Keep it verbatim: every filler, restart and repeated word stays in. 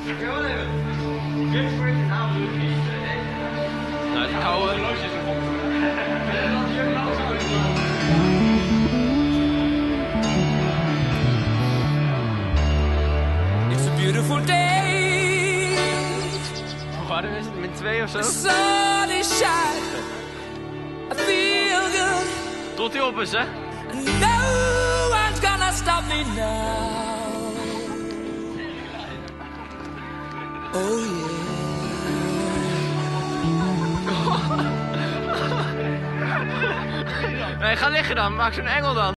Nou, die oude... It's a beautiful day. Hoe hadden we het? Min twee of zo? The sun is shining. I feel good. Tot die op is, hè? No one's gonna stop me now. Oh yeah. Nee, ga liggen dan. Maak zo'n engel dan.